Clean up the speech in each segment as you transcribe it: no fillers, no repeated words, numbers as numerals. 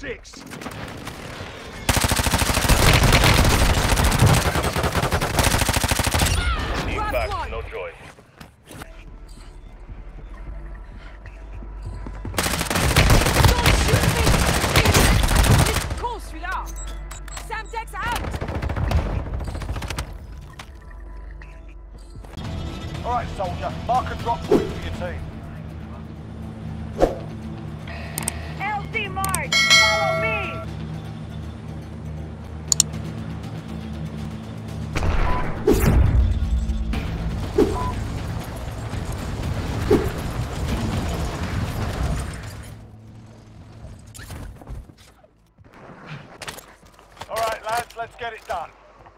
6. Team back, no joy. Celui-là. Samtex out. All right, soldier. Mark and drop point for your team. LC March, follow me. Let's get it done.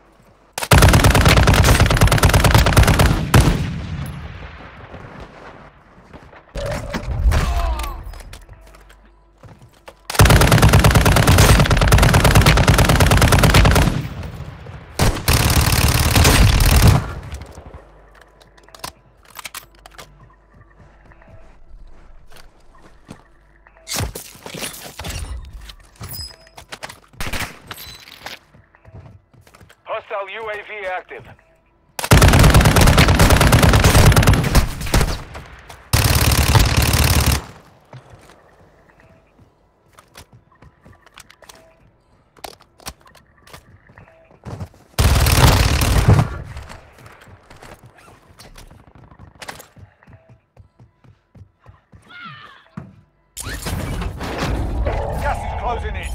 Hostile UAV active. Gas is closing in.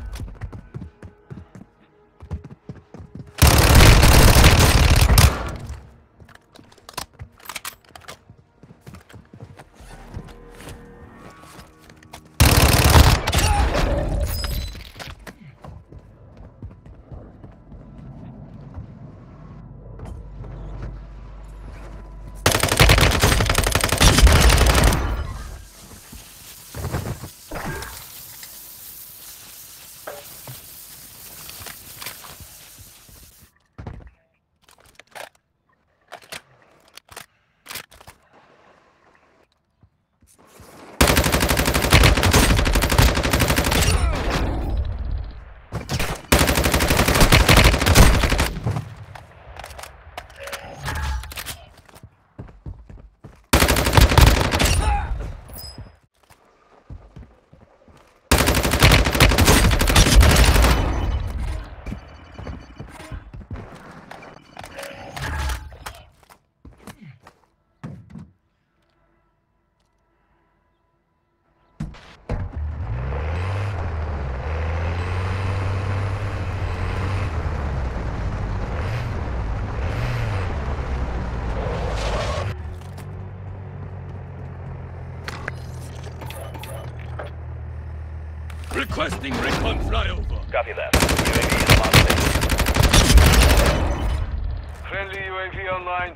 Requesting recon flyover. Copy that. UAV is on station. Friendly UAV online.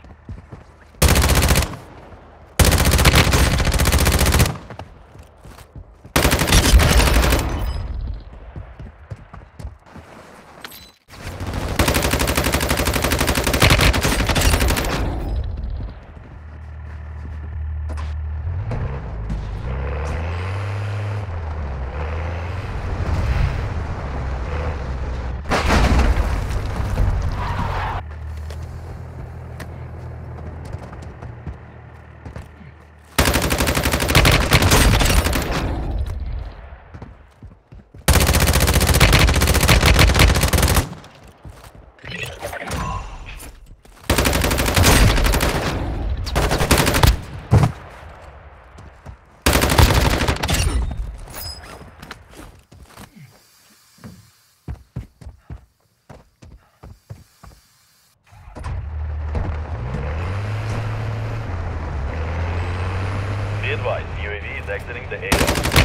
Be advised, UAV is exiting the AO.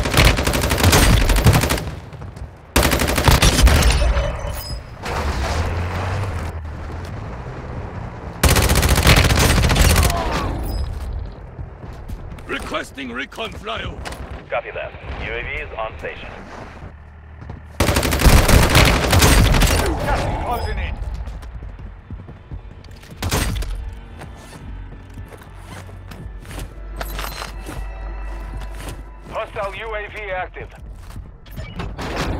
Requesting recon flyover. Copy that. UAV is on station. Gas is closing in. Hostile UAV active.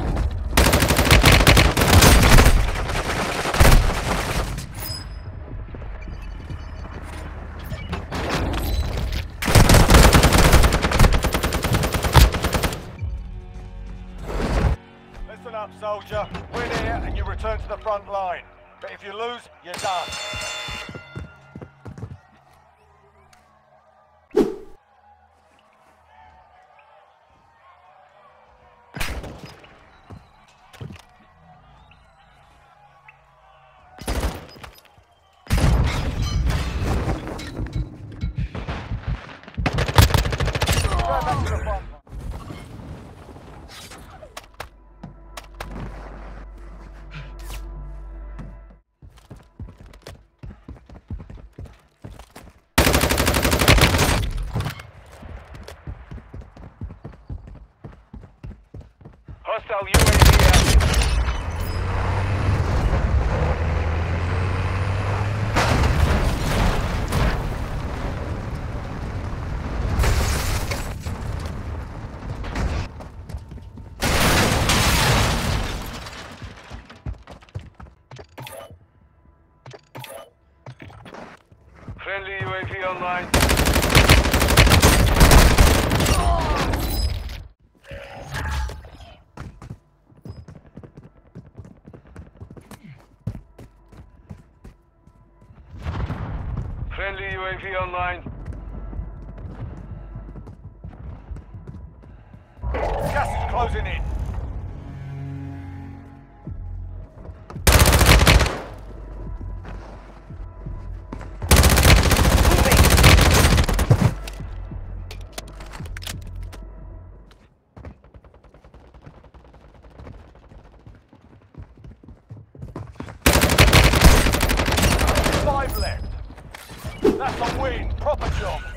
soldier. Win here and you return to the front line. But if you lose, you're done. Go back to the front line. Hostile UAV active. Friendly UAV online. Friendly UAV online. Gas is closing in. Five left. That's a win. Proper job.